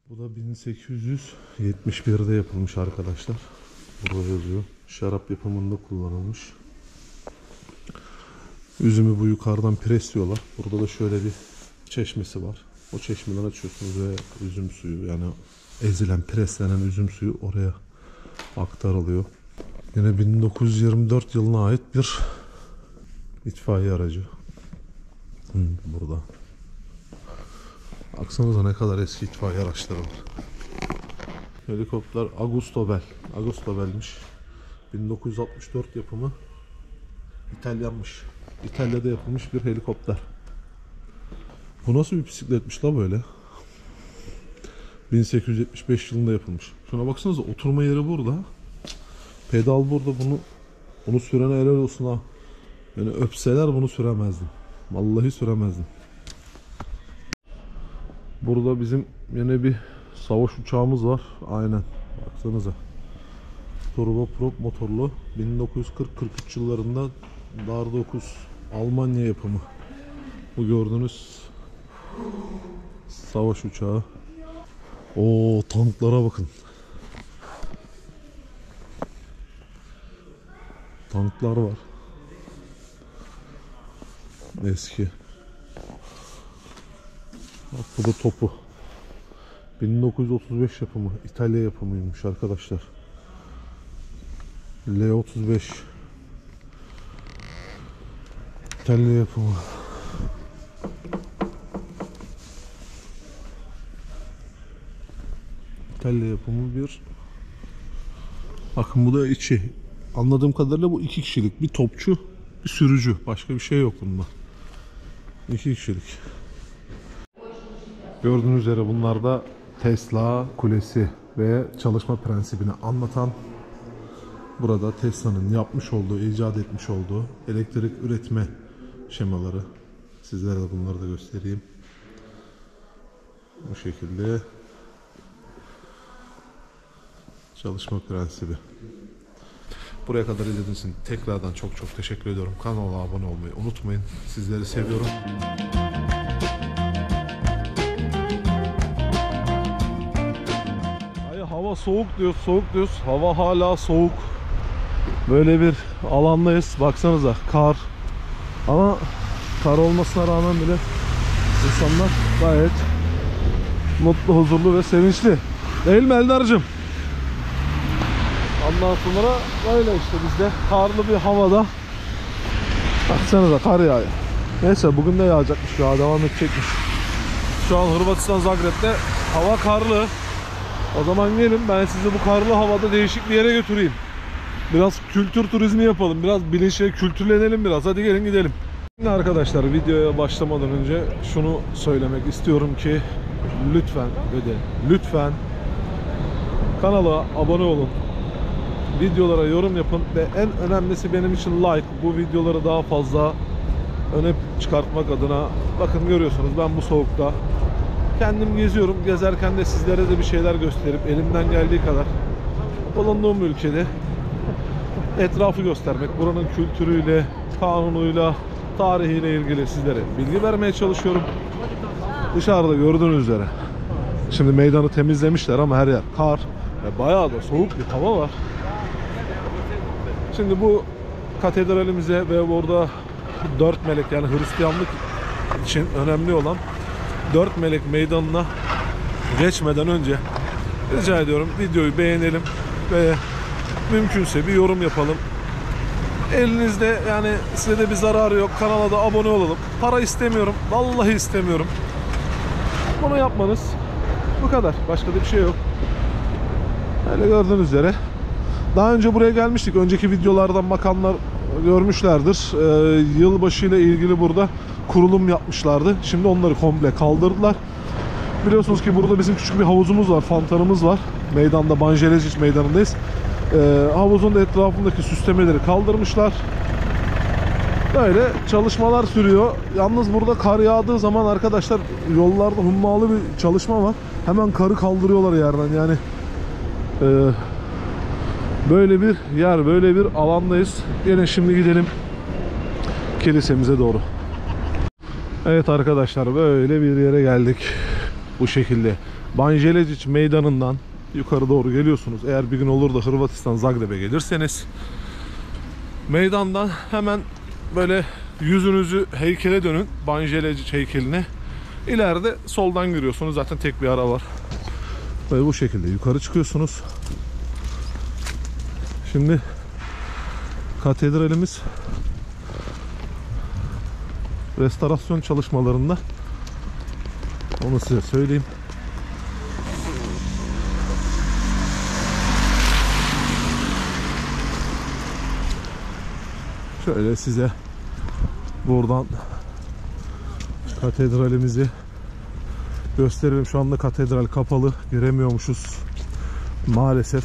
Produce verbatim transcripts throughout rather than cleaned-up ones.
Bu da bin sekiz yüz yetmiş birde yapılmış arkadaşlar. Burada yazıyor. Şarap yapımında kullanılmış. Üzümü bu yukarıdan presliyorlar. Burada da şöyle bir çeşmesi var. O çeşmeden açıyorsunuz ve üzüm suyu, yani ezilen, preslenen üzüm suyu oraya aktarılıyor. Yine bin dokuz yüz yirmi dört yılına ait bir itfaiye aracı. Hmm, burada. Baksanıza ne kadar eski itfaiye araçları var. Helikopter Augusto Bell. Augusto Bell'miş. bin dokuz yüz altmış dört yapımı. İtalyanmış. İtalya'da yapılmış bir helikopter. Bu nasıl bir bisikletmiş la böyle? bin sekiz yüz yetmiş beş yılında yapılmış. Şuna baksanıza, oturma yeri burada. Pedal burada. Bunu bunu sürene helal olsun ha. Yani öpseler bunu süremezdim. Vallahi süremezdim. Burada bizim yine bir savaş uçağımız var. Aynen. Baksanıza. Turboprop motorlu. bin dokuz yüz kırk kırk üç yıllarında Dar dokuz Almanya yapımı. Bu gördüğünüz savaş uçağı. O tanklara bakın. Tanklar var. Eski. Bak, bu da topu. bin dokuz yüz otuz beş yapımı. İtalya yapımıymış arkadaşlar. L otuz beş. İtalya yapımı. İtalya yapımı bir. Bakın bu da içi. Anladığım kadarıyla bu iki kişilik. Bir topçu, bir sürücü. Başka bir şey yok bunda. İki kişilik. Gördüğünüz üzere bunlar da Tesla kulesi ve çalışma prensibini anlatan, burada Tesla'nın yapmış olduğu, icat etmiş olduğu elektrik üretme şemaları. Sizlere de bunları da göstereyim. Bu şekilde çalışma prensibi. Buraya kadar izlediğiniz için tekrardan çok çok teşekkür ediyorum. Kanala abone olmayı unutmayın. Sizleri seviyorum. Ay, hava soğuk diyoruz, soğuk diyoruz. Hava hala soğuk. Böyle bir alandayız. Baksanıza, kar. Ama kar olmasına rağmen bile insanlar gayet mutlu, huzurlu ve sevinçli. Değil mi Eldar'cığım? Ondan sonra böyle işte biz de karlı bir havada. Baksanıza, kar yağıyor. Neyse, bugün de yağacakmış ya, devam edecekmiş. Şu an Hırvatistan Zagreb'de hava karlı. O zaman gelin, ben sizi bu karlı havada değişik bir yere götüreyim. Biraz kültür turizmi yapalım. Biraz bilinçli, kültürlenelim biraz. Hadi gelin gidelim. Şimdi arkadaşlar, videoya başlamadan önce şunu söylemek istiyorum ki lütfen ve de lütfen kanala abone olun. Videolara yorum yapın ve en önemlisi benim için like. Bu videoları daha fazla öne çıkartmak adına. Bakın, görüyorsunuz ben bu soğukta kendim geziyorum. Gezerken de sizlere de bir şeyler gösterip elimden geldiği kadar bulunduğum ülkede etrafı göstermek, buranın kültürüyle, kanunuyla, tarihiyle ilgili sizlere bilgi vermeye çalışıyorum. Dışarıda gördüğünüz üzere şimdi meydanı temizlemişler ama her yer kar ve bayağı da soğuk bir hava var. Şimdi bu katedralimize ve burada dört melek, yani Hristiyanlık için önemli olan dört melek meydanına geçmeden önce rica ediyorum videoyu beğenelim ve mümkünse bir yorum yapalım. Elinizde, yani size de bir zararı yok. Kanala da abone olalım. Para istemiyorum. Vallahi istemiyorum. Bunu yapmanız bu kadar. Başka da bir şey yok. Öyle gördüğünüz üzere. Daha önce buraya gelmiştik. Önceki videolardan bakanlar görmüşlerdir. Ee, yılbaşı ile ilgili burada kurulum yapmışlardı. Şimdi onları komple kaldırdılar. Biliyorsunuz ki burada bizim küçük bir havuzumuz var. Fontanımız var. Meydanda, Banjelecic meydanındayız. Ee, havuzun da etrafındaki süslemeleri kaldırmışlar. Böyle çalışmalar sürüyor. Yalnız burada kar yağdığı zaman arkadaşlar, yollarda hummalı bir çalışma var. Hemen karı kaldırıyorlar yerden. Yani e, böyle bir yer, böyle bir alandayız. Yine şimdi gidelim kilisemize doğru. Evet arkadaşlar, böyle bir yere geldik. Bu şekilde Banja Jelačić meydanından yukarı doğru geliyorsunuz. Eğer bir gün olur da Hırvatistan Zagreb'e gelirseniz meydandan hemen böyle yüzünüzü heykele dönün, Banja Jelačić heykeline. İleride soldan giriyorsunuz. Zaten tek bir ara var. Böyle bu şekilde yukarı çıkıyorsunuz. Şimdi katedralimiz restorasyon çalışmalarında. Onu size söyleyeyim. Şöyle size buradan katedralimizi gösterelim. Şu anda katedral kapalı. Giremiyormuşuz maalesef.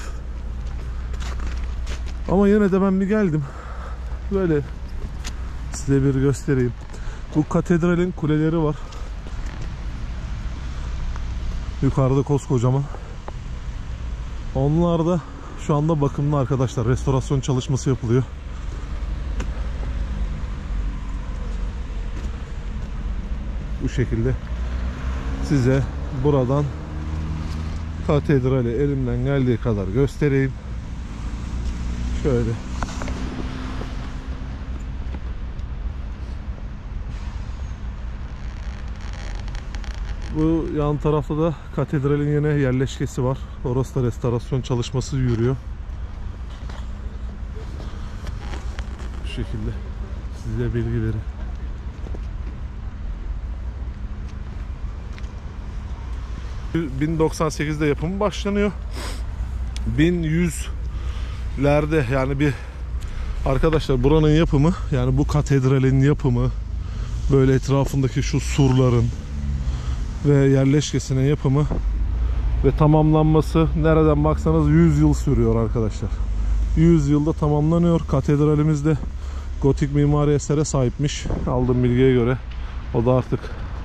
Ama yine de ben bir geldim. Böyle size bir göstereyim. Bu katedralin kuleleri var. Yukarıda koskocaman. Onlar da şu anda bakımlı arkadaşlar. Restorasyon çalışması yapılıyor. Bu şekilde size buradan katedrali elimden geldiği kadar göstereyim. Şöyle. Bu yan tarafta da katedralin yine yerleşkesi var. Orası da restorasyon çalışması yürüyor. Bu şekilde size bilgi vereyim. bin doksan sekizde yapımı başlanıyor. bin yüzlerde yani bir arkadaşlar buranın yapımı, yani bu katedralin yapımı, böyle etrafındaki şu surların ve yerleşkesinin yapımı ve tamamlanması nereden baksanız yüz yıl sürüyor arkadaşlar. yüz yılda tamamlanıyor. Katedralimiz de gotik mimari esere sahipmiş. Aldığım bilgiye göre. O da artık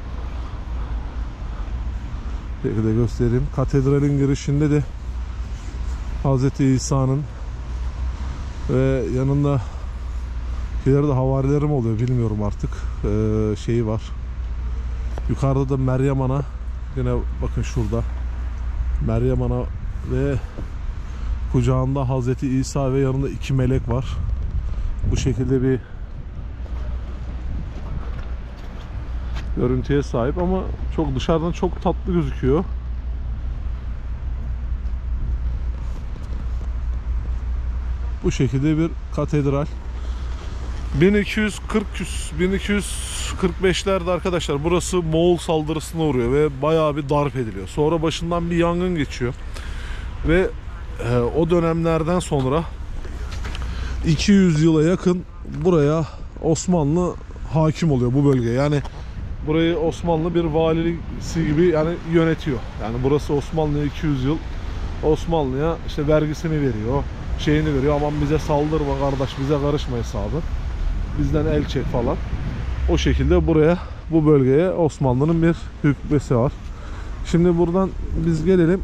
şekilde göstereyim. Katedralin girişinde de Hazreti İsa'nın ve yanında ileride havarilerim oluyor, bilmiyorum artık. Ee, şeyi var. Yukarıda da Meryem Ana. Yine bakın şurada Meryem Ana ve kucağında Hazreti İsa ve yanında iki melek var. Bu şekilde bir görüntüye sahip ama çok dışarıdan çok tatlı gözüküyor. Bu şekilde bir katedral. bin iki yüz kırk bin iki yüz kırk beşlerde arkadaşlar burası Moğol saldırısına uğruyor ve bayağı bir darp ediliyor. Sonra başından bir yangın geçiyor. Ve e, o dönemlerden sonra iki yüz yıla yakın buraya Osmanlı hakim oluyor, bu bölgeye. Yani burayı Osmanlı bir valisi gibi yani yönetiyor. Yani burası Osmanlı'ya iki yüz yıl, Osmanlı'ya işte vergisini veriyor, şeyini veriyor. Aman bize saldırma kardeş, bize karışma hesabı. Bizden el çek falan. O şekilde buraya, bu bölgeye Osmanlı'nın bir hükmesi var. Şimdi buradan biz gelelim.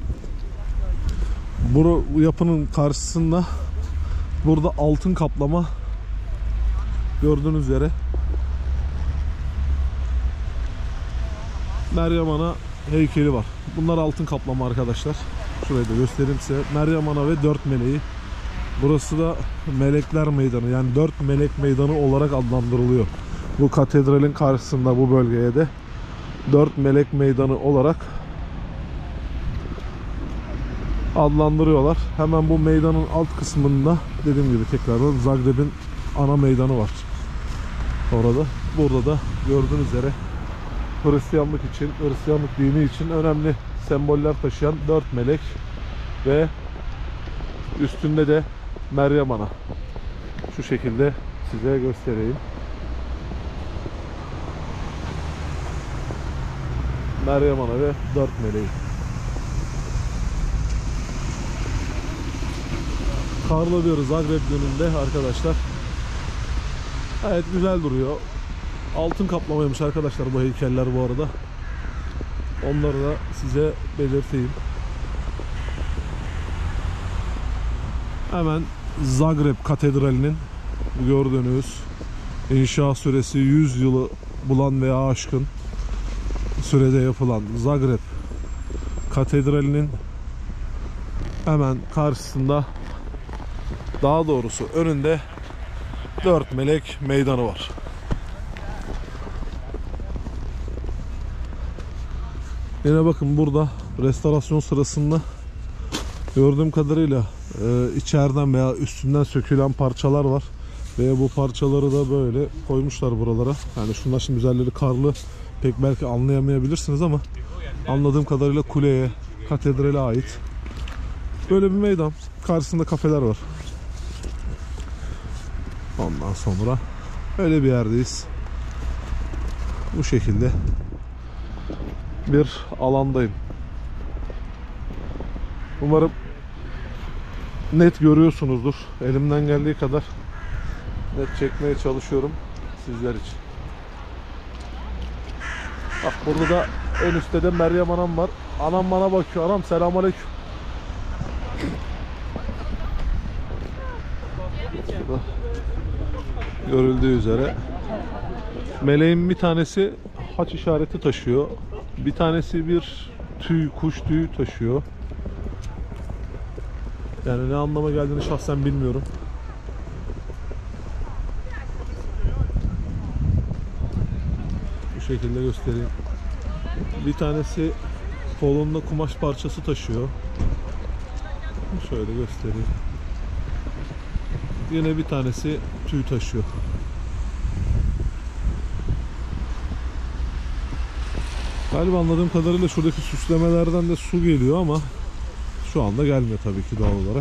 Bu yapının karşısında burada altın kaplama, gördüğünüz üzere Meryem Ana heykeli var. Bunlar altın kaplama arkadaşlar. Şurayı da göstereyim size. Meryem Ana ve dört meleği. Burası da Melekler Meydanı, yani dört melek meydanı olarak adlandırılıyor. Bu katedralin karşısında bu bölgeye de dört melek meydanı olarak adlandırıyorlar. Hemen bu meydanın alt kısmında dediğim gibi tekrardan Zagreb'in ana meydanı var. Orada, burada da gördüğünüz üzere Hristiyanlık için, Hristiyanlık dini için önemli semboller taşıyan dört melek ve üstünde de Meryem Ana. Şu şekilde size göstereyim. Meryem Ana ve dört meleği. Karlı bir Zagreb gününde arkadaşlar. Gayet güzel duruyor. Altın kaplamaymış arkadaşlar bu heykeller bu arada. Onları da size belirteyim. Hemen Zagreb Katedrali'nin gördüğünüz inşa süresi yüz yılı bulan veya aşkın sürede yapılan Zagreb Katedrali'nin hemen karşısında, daha doğrusu önünde Dört Melek Meydanı var. Yine bakın burada restorasyon sırasında gördüğüm kadarıyla e, içeriden veya üstünden sökülen parçalar var. Ve bu parçaları da böyle koymuşlar buralara. Yani şunlar şimdi üzerleri karlı, pek belki anlayamayabilirsiniz ama anladığım kadarıyla kuleye, katedrale ait. Böyle bir meydan. Karşısında kafeler var. Ondan sonra öyle bir yerdeyiz. Bu şekilde bir alandayım. Umarım net görüyorsunuzdur. Elimden geldiği kadar net çekmeye çalışıyorum sizler için. Bak burada da en üstte de Meryem Anam var. Anam bana bakıyor. Anam selamünaleyküm. Görüldüğü üzere meleğin bir tanesi haç işareti taşıyor. Bir tanesi bir tüy, kuş tüyü taşıyor. Yani ne anlama geldiğini şahsen bilmiyorum. Bu şekilde göstereyim. Bir tanesi kolunda kumaş parçası taşıyor. Şöyle göstereyim. Yine bir tanesi tüy taşıyor. Galiba anladığım kadarıyla şuradaki süslemelerden de su geliyor ama şu anda gelmiyor tabii ki doğal olarak.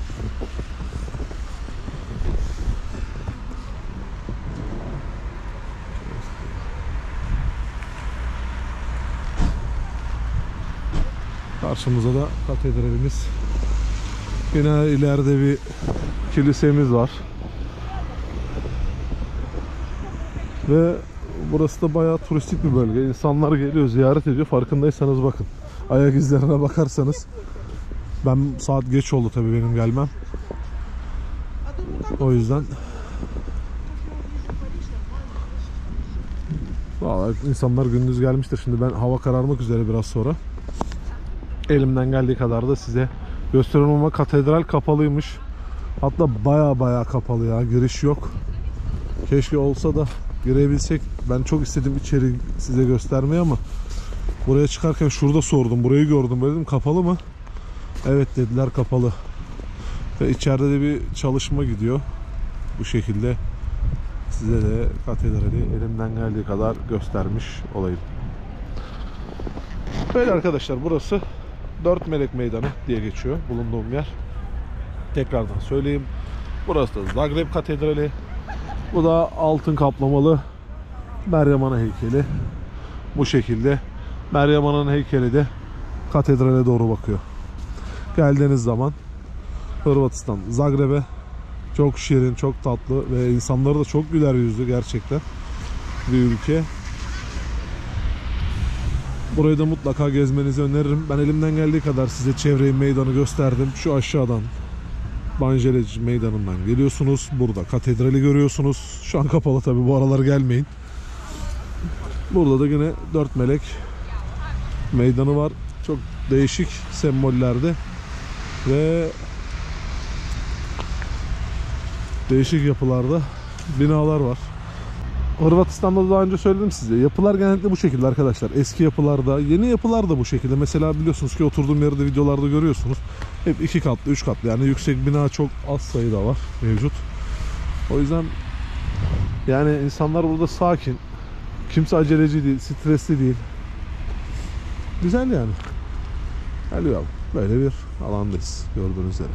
Karşımızda da katedralimiz. Yine ileride bir kilisemiz var. Ve burası da bayağı turistik bir bölge. İnsanlar geliyor, ziyaret ediyor. Farkındaysanız bakın. Ayak izlerine bakarsanız. Ben saat geç oldu tabii benim gelmem. O yüzden vallahi insanlar gündüz gelmiştir. Şimdi ben hava kararmak üzere biraz sonra. Elimden geldiği kadar da size gösteriyorum ama katedral kapalıymış. Hatta baya baya kapalı ya. Giriş yok. Keşke olsa da girebilsek. Ben çok istedim içeri size göstermeyi ama buraya çıkarken şurada sordum. Burayı gördüm. Böyle dedim kapalı mı? Evet dediler kapalı. Ve içeride de bir çalışma gidiyor. Bu şekilde size de katedrali elimden geldiği kadar göstermiş olayım. Böyle arkadaşlar, burası Dört Melek Meydanı diye geçiyor bulunduğum yer. Tekrardan söyleyeyim. Burası da Zagreb Katedrali. Bu da altın kaplamalı Meryem Ana heykeli. Bu şekilde Meryem Ana'nın heykeli de katedrale doğru bakıyor. Geldiğiniz zaman Hırvatistan, Zagreb'e çok şirin, çok tatlı ve insanları da çok güler yüzlü gerçekten bir ülke. Burayı da mutlaka gezmenizi öneririm. Ben elimden geldiği kadar size çevreyi, meydanı gösterdim. Şu aşağıdan Banjeleci Meydanı'ndan geliyorsunuz. Burada katedrali görüyorsunuz. Şu an kapalı tabi, bu aralar gelmeyin. Burada da yine Dört Melek Meydanı var. Çok değişik sembollerde ve değişik yapılarda binalar var. Hırvatistan'da da daha önce söyledim size. Yapılar genellikle bu şekilde arkadaşlar. Eski yapılarda, yeni yapılar da bu şekilde. Mesela biliyorsunuz ki oturduğum yerde videolarda görüyorsunuz. Hep iki katlı, üç katlı. Yani yüksek bina çok az sayıda var mevcut. O yüzden yani insanlar burada sakin. Kimse aceleci değil, stresli değil. Güzel yani. Hadi bakalım. Böyle bir alandayız gördüğünüz üzere.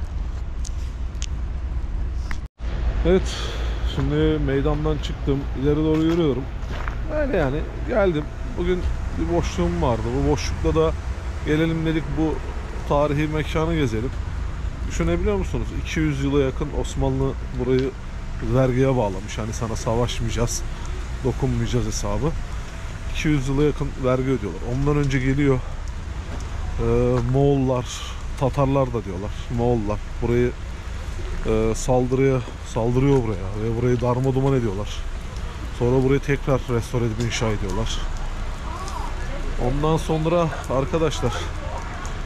Evet. Şimdi meydandan çıktım. İleri doğru yürüyorum. Öyle yani. Geldim. Bugün bir boşluğum vardı. Bu boşlukta da gelelim dedik, bu tarihi mekanı gezelim. Düşünebiliyor musunuz? iki yüz yıla yakın Osmanlı burayı vergiye bağlamış. Hani sana savaşmayacağız, dokunmayacağız hesabı. iki yüz yıla yakın vergi ödüyorlar. Ondan önce geliyor e, Moğollar, Tatarlar da diyorlar. Moğollar burayı e, saldırıya saldırıyor buraya ve burayı darma duman ediyorlar. Sonra burayı tekrar restore edip inşa ediyorlar. Ondan sonra arkadaşlar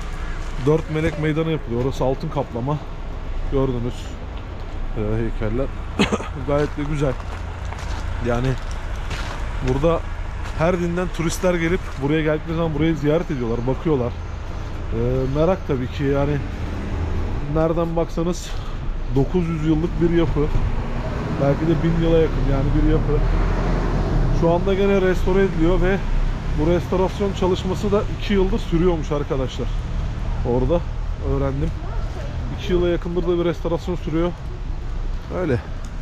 Dört melek meydanı yapılıyor. Orası altın kaplama. Gördünüz ee, heykeller. Gayet de güzel. Yani burada her dinden turistler gelip buraya geldikleri zaman burayı ziyaret ediyorlar, bakıyorlar. Ee, merak tabii ki, yani nereden baksanız dokuz yüz yıllık bir yapı. Belki de bin yıla yakın yani bir yapı. Şu anda gene restore ediliyor ve bu restorasyon çalışması da iki yıldır sürüyormuş arkadaşlar. Orada öğrendim. iki yıla yakındır da bir restorasyon sürüyor. Öyle.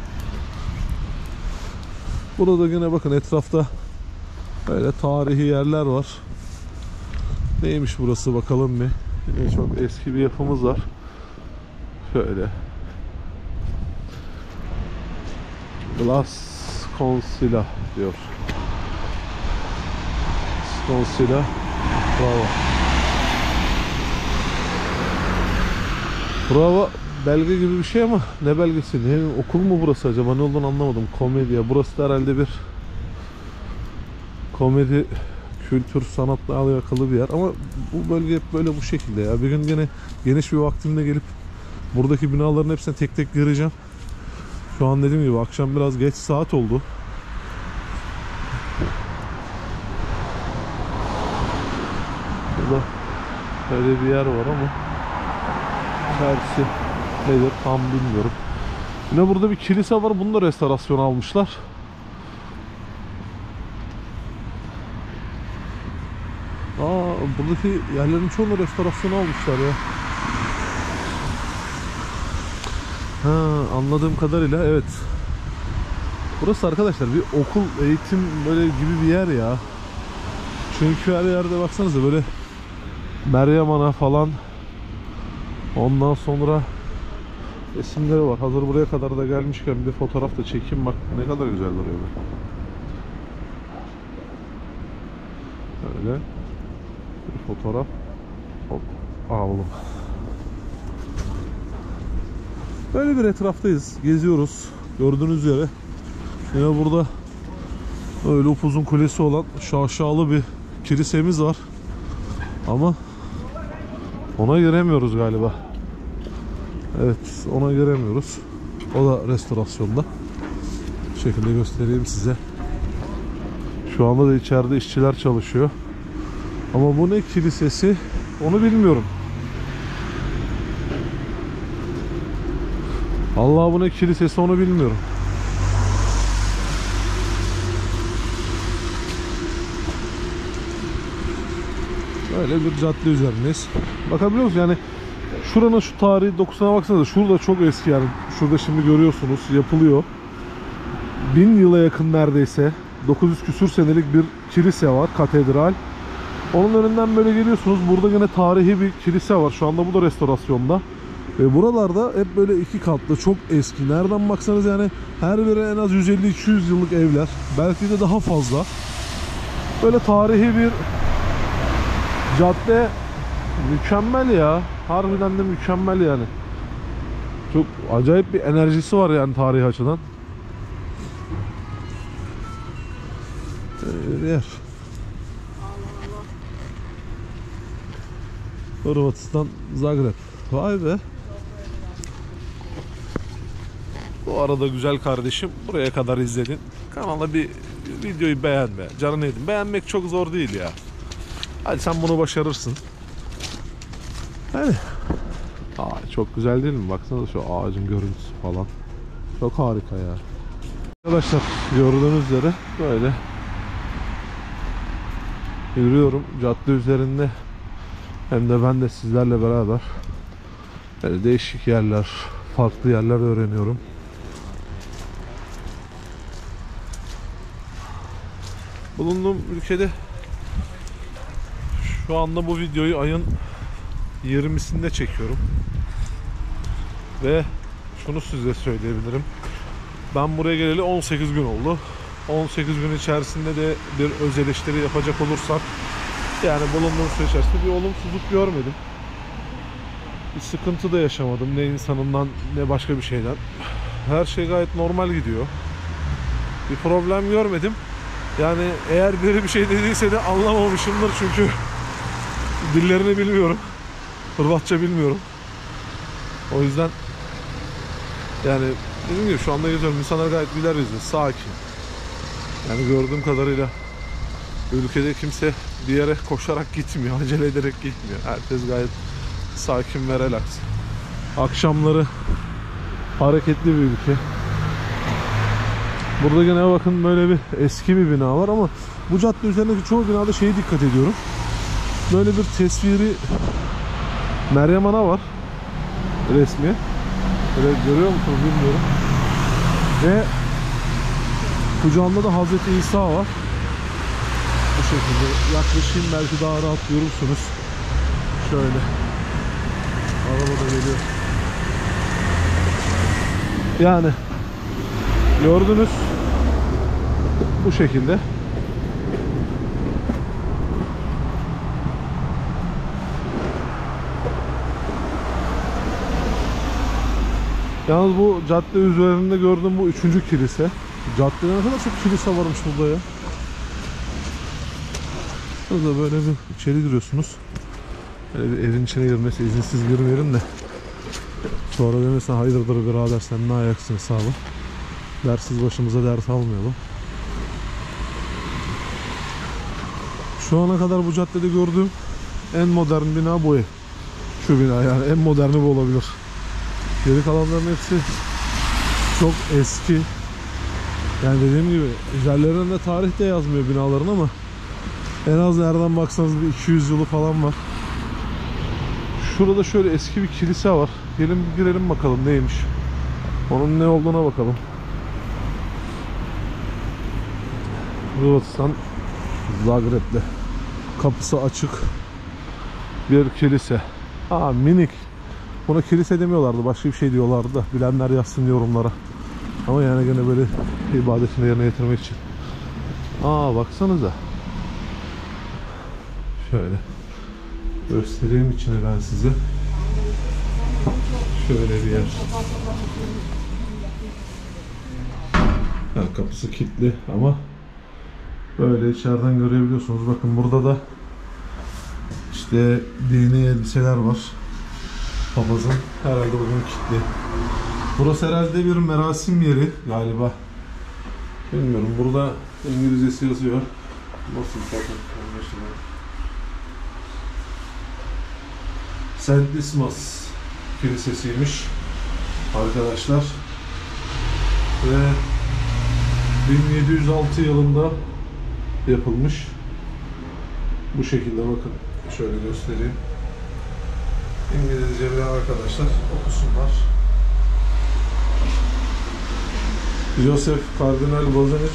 Burada gene bakın etrafta böyle tarihi yerler var. Neymiş burası bakalım bir. Yine çok eski bir yapımız var. Şöyle. Glass Consilla diyor. Consilla. Bravo. Bravo. Belge gibi bir şey ama ne belgesi? Ne, okul mu burası acaba? Ne olduğunu anlamadım. Komedya. Burası da herhalde bir komedi, kültür, sanatla alakalı bir yer. Ama bu bölge hep böyle bu şekilde ya. Bir gün gene geniş bir vaktimde gelip buradaki binaların hepsine tek tek göreceğim. Şu an dediğim gibi akşam biraz geç saat oldu. Burada öyle bir yer var ama içerisi nedir tam bilmiyorum. Yine burada bir kilise var. Bunu da restorasyon almışlar. Aa, buradaki yerlerin çoğunu restorasyon almışlar ya. Ha, anladığım kadarıyla evet. Burası arkadaşlar bir okul, eğitim böyle gibi bir yer ya. Çünkü her yerde baksanıza böyle Meryem Ana falan. Ondan sonra resimleri var. Hazır buraya kadar da gelmişken bir fotoğraf da çekeyim, bak ne kadar güzel duruyor. Öyle bir fotoğraf. Hop. Aa oğlum. Böyle bir etraftayız. Geziyoruz. Gördüğünüz üzere. Yine burada öyle upuzun kulesi olan şaşalı bir kilisemiz var. Ama ona giremiyoruz galiba. Evet, ona giremiyoruz. O da restorasyonda. Bu şekilde göstereyim size. Şu anda da içeride işçiler çalışıyor. Ama bu ne kilisesi onu bilmiyorum. Allah, bu ne kilisesi onu bilmiyorum. Böyle bir cadde üzerindeyiz. Bakabiliyor musunuz? Yani şuranın şu tarihi dokusuna baksanıza. Şurada çok eski yani. Şurada şimdi görüyorsunuz yapılıyor. Bin yıla yakın neredeyse. dokuz yüz küsür senelik bir kilise var. Katedral. Onun önünden böyle geliyorsunuz. Burada yine tarihi bir kilise var. Şu anda bu da restorasyonda. Ve buralarda hep böyle iki katlı, çok eski. Nereden baksanız yani her biri en az yüz elli iki yüz yıllık evler. Belki de daha fazla. Böyle tarihi bir cadde. Mükemmel ya. Harbiden de mükemmel yani. Çok acayip bir enerjisi var yani tarihi açıdan. Böyle bir yer. Hırvatistan, Zagreb. Vay be. Bu arada güzel kardeşim, buraya kadar izledin. Kanala bir videoyu beğenme. Canını yedin. Beğenmek çok zor değil ya. Hadi sen bunu başarırsın. Yani. Aa, çok güzel değil mi? Baksana şu ağacın görüntüsü falan. Çok harika ya. Arkadaşlar gördüğünüz üzere böyle yürüyorum cadde üzerinde. Hem de ben de sizlerle beraber böyle değişik yerler, farklı yerler öğreniyorum. Bulunduğum ülkede şu anda bu videoyu ayın yirmisinde çekiyorum. Ve şunu size söyleyebilirim. Ben buraya geleli on sekiz gün oldu. on sekiz gün içerisinde de bir öz eleştiri yapacak olursak, yani bulunduğum süre içerisinde bir olumsuzluk görmedim. Bir sıkıntı da yaşamadım. Ne insanından ne başka bir şeyden. Her şey gayet normal gidiyor. Bir problem görmedim. Yani eğer biri bir şey dediyse de anlamamışımdır çünkü dillerini bilmiyorum. Hırvatça bilmiyorum. O yüzden yani dediğim gibi şu anda geziyorum. İnsanlar gayet güler yüzlü, sakin. Yani gördüğüm kadarıyla ülkede kimse bir yere koşarak gitmiyor, acele ederek gitmiyor. Herkes gayet sakin ve relax. Akşamları hareketli bir ülke. Burada gene bakın böyle bir eski bir bina var ama bu cadde üzerindeki çoğu binada şeye dikkat ediyorum. Böyle bir tesviri Meryem Ana var. Resmi. Böyle görüyor musunuz bilmiyorum. Ve kucağında da Hazreti İsa var. Bu şekilde yaklaşayım, belki daha rahat görürsünüz. Şöyle. Araba da geliyor. Yani gördünüz. Bu şekilde. Yalnız bu cadde üzerinde gördüğüm bu üçüncü kilise. Caddede ne kadar çok kilise varmış burada ya. Burada böyle bir içeri giriyorsunuz. Böyle bir evin içine girmesi, izinsiz girmeyelim de sonra demesin hayırdır birader sen ne ayaksın hesabı. Dersiz başımıza ders almayalım. Şu ana kadar bu caddede gördüğüm en modern bina bu ev. Şu bina yani en moderni bu olabilir. Geri kalanların hepsi çok eski. Yani dediğim gibi üzerlerinde tarih de yazmıyor binaların ama en az nereden baksanız bir iki yüz yılı falan var. Şurada şöyle eski bir kilise var. Gelin bir girelim bakalım neymiş. Onun ne olduğuna bakalım. Hırvatistan Zagreb'de. Kapısı açık bir kilise. Aa minik. Buna kilise demiyorlardı. Başka bir şey diyorlardı da. Bilenler yazsın yorumlara. Ama yani gene böyle ibadetini yerine getirmek için. Aa baksanıza. Şöyle göstereyim içini ben size. Şöyle bir yer. Ha, kapısı kilitli ama böyle içeriden görebiliyorsunuz. Bakın burada da işte dini elbiseler var. Papazın herhalde bugün kilitli. Burası herhalde bir merasim yeri galiba. Bilmiyorum. Burada İngilizcesi yazıyor. Nasıl Saint Dismas Kilisesi'ymiş arkadaşlar. Ve bin yedi yüz altı yılında yapılmış. Bu şekilde bakın. Şöyle göstereyim. İngilizce bilen arkadaşlar okusunlar. Joseph Kardinal Bozanic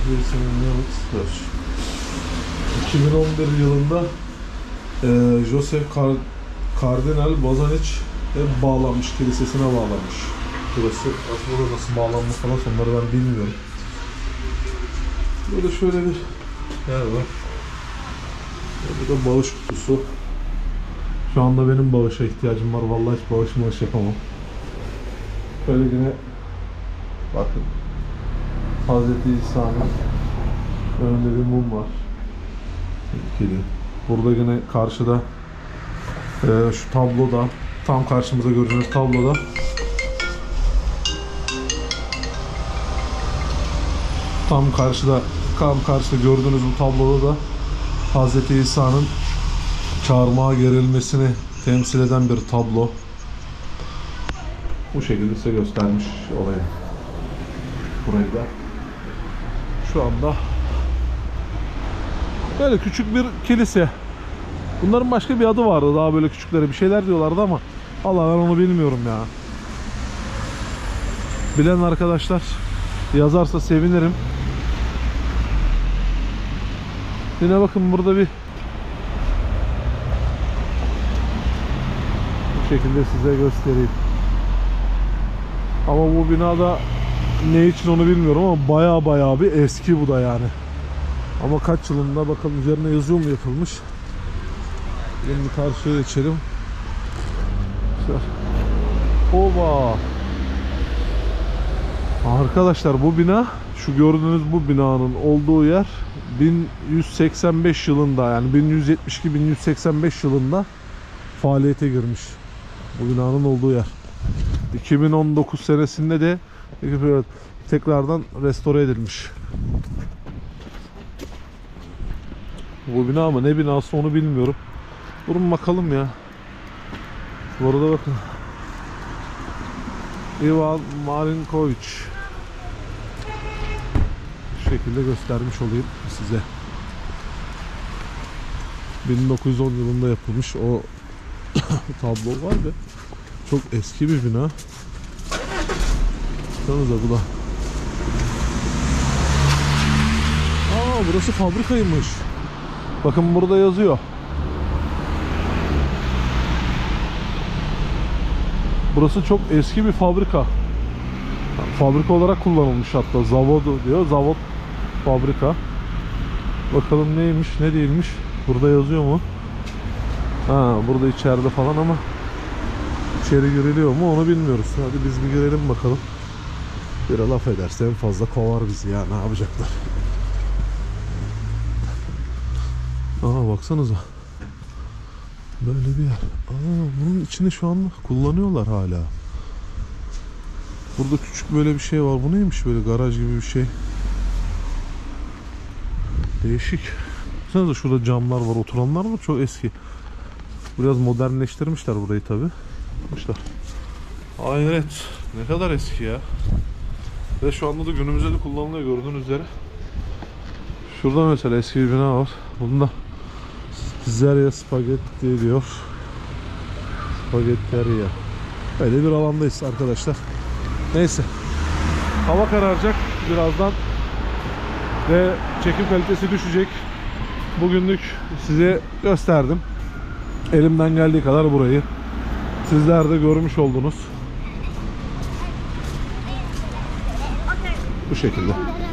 iki bin on bir yılında e, Joseph Kar Kardinal Bozanic bağlanmış, kilisesine bağlanmış. Burası aslında nasıl bağlanmış falan onları ben bilmiyorum. Burada şöyle bir yer var. Burada da bağış kutusu. Şu anda benim bağışa ihtiyacım var. Vallahi hiç bağış bağış yapamam. Şöyle yine bakın. Hazreti İsa'nın önünde bir mum var. İkili. Burada yine karşıda e, şu tabloda, tam karşımıza gördüğünüz tabloda tam karşıda tam karşıda gördüğünüz bu tabloda da Hazreti İsa'nın çarmıha gerilmesini temsil eden bir tablo. Bu şekilde size göstermiş olayı. Burayı da şu anda böyle küçük bir kilise. Bunların başka bir adı vardı, daha böyle küçükleri bir şeyler diyorlardı ama Allah ben onu bilmiyorum ya. Bilen arkadaşlar yazarsa sevinirim. Yine bakın burada bir bu şekilde size göstereyim. Ama bu binada ne için onu bilmiyorum ama baya baya bir eski bu da yani. Ama kaç yılında bakalım üzerine yazıyor mu yapılmış. Şimdi karşıya geçelim. Oba! Arkadaşlar bu bina, şu gördüğünüz bu binanın olduğu yer bin yüz seksen beş yılında, yani bin yüz yetmiş iki bin yüz seksen beş yılında faaliyete girmiş. Bu binanın olduğu yer. iki bin on dokuz senesinde de tekrardan restore edilmiş. Bu bina mı ne binası onu bilmiyorum. Durun bakalım ya. Bu arada bakın. Ivan Marinkovic. Şu şekilde göstermiş olayım size. bin dokuz yüz on yılında yapılmış o tablo var ve çok eski bir bina. Baksanıza bu da. Aa, burası fabrikaymış. Bakın burada yazıyor. Burası çok eski bir fabrika. Fabrika olarak kullanılmış hatta. Zavodu diyor. Zavod fabrika. Bakalım neymiş ne değilmiş. Burada yazıyor mu? Ha, burada içeride falan ama içeri giriliyor mu onu bilmiyoruz. Hadi biz bir girelim bakalım. Bir laf ederse en fazla kovar bizi ya. Ne yapacaklar? Aa, baksanıza. Böyle bir yer. Aa, bunun içini şu an kullanıyorlar hala. Burada küçük böyle bir şey var. Bu neymiş böyle garaj gibi bir şey. Değişik. Baksanıza şurada camlar var. Oturanlar mı? Çok eski. Biraz modernleştirmişler burayı tabi. Yapmışlar. Hayret. Ne kadar eski ya. Ve şu anda da günümüzde de kullanılıyor gördüğünüz üzere. Şurada mesela eski bir bina var. Bunda Pizzeria Spagetti diyor. Spagetteria. Öyle bir alandayız arkadaşlar. Neyse. Hava kararacak birazdan. Ve çekim kalitesi düşecek. Bugünlük size gösterdim. Elimden geldiği kadar burayı. Sizler de görmüş oldunuz. Bu şekilde.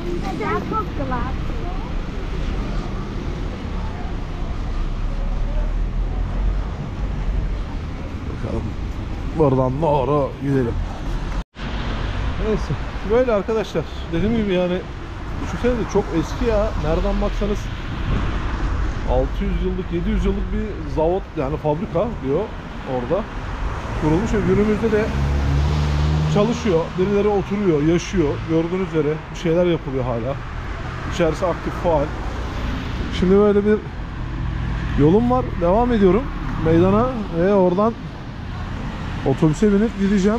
Bakalım. Buradan doğru gidelim. Neyse. Böyle arkadaşlar. Dediğim gibi yani düşünsenize çok eski ya. Nereden baksanız altı yüz yıllık, yedi yüz yıllık bir zavod yani fabrika diyor orada. Kurulmuş ve günümüzde de çalışıyor. Birileri oturuyor, yaşıyor. Gördüğünüz üzere bir şeyler yapılıyor hala. İçerisi aktif, faal. Şimdi böyle bir yolum var. Devam ediyorum meydana ve oradan otobüse binip gideceğim.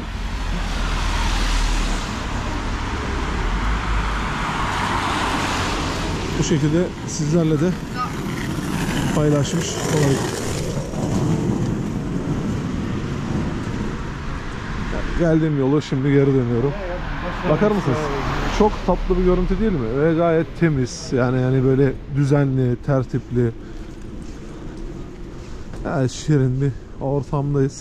Bu şekilde sizlerle de paylaşmış olayım. Geldiğim yolu şimdi geri dönüyorum. Bakar mısınız? Çok tatlı bir görüntü değil mi? Ve gayet temiz. Yani yani böyle düzenli, tertipli. Yani şirin bir ortamdayız.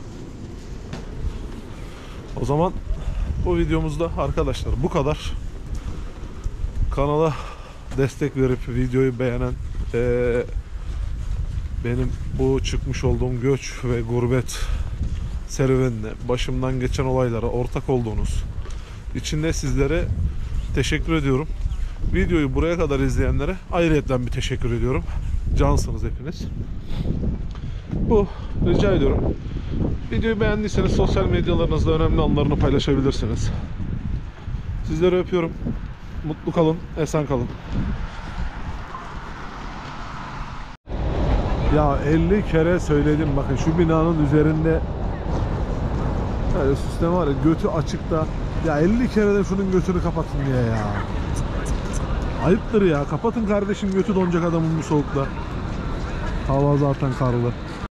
O zaman bu videomuzda arkadaşlar bu kadar. Kanala destek verip videoyu beğenen ee, benim bu çıkmış olduğum göç ve gurbet serüvenine, başımdan geçen olaylara ortak olduğunuz için de sizlere teşekkür ediyorum. Videoyu buraya kadar izleyenlere ayrıyetten bir teşekkür ediyorum. Cansınız hepiniz. Bu, rica ediyorum. Videoyu beğendiyseniz sosyal medyalarınızda önemli anlarını paylaşabilirsiniz. Sizleri öpüyorum. Mutlu kalın, esen kalın. Ya elli kere söyledim bakın şu binanın üzerinde yani sistem var ya götü açıkta. Ya elli kere de şunun götünü kapatın diye ya. Ayıptır ya. Kapatın kardeşim, götü donacak adamın bu soğukta. Hava zaten karlı.